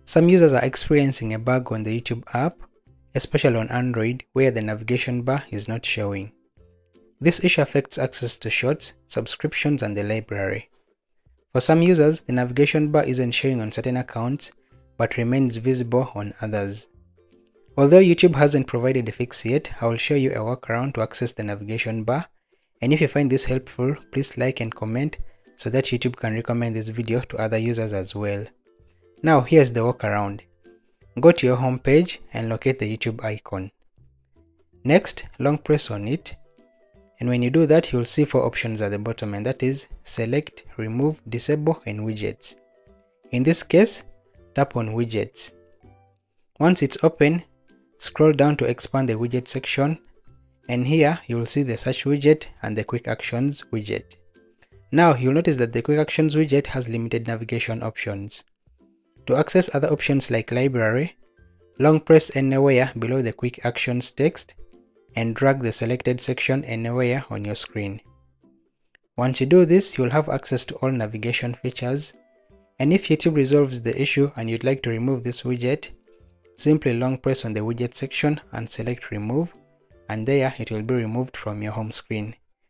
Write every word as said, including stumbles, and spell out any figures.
Some users are experiencing a bug on the YouTube app, especially on Android, where the navigation bar is not showing. This issue affects access to shorts, subscriptions, and the library. For some users, the navigation bar isn't showing on certain accounts, but remains visible on others. Although YouTube hasn't provided a fix yet, I will show you a workaround to access the navigation bar. And if you find this helpful, please like and comment so that YouTube can recommend this video to other users as well. Now here's the workaround. Go to your home page and locate the YouTube icon. Next, long press on it. And when you do that, you'll see four options at the bottom, and that is select, remove, disable, and widgets. In this case, tap on widgets. Once it's open, scroll down to expand the widget section, and here you'll see the search widget and the quick actions widget. Now you'll notice that the quick actions widget has limited navigation options. To access other options like library, long press anywhere below the quick actions text and drag the selected section anywhere on your screen. Once you do this, you'll have access to all navigation features, and if YouTube resolves the issue and you'd like to remove this widget, simply long press on the widget section and select remove, and there it will be removed from your home screen.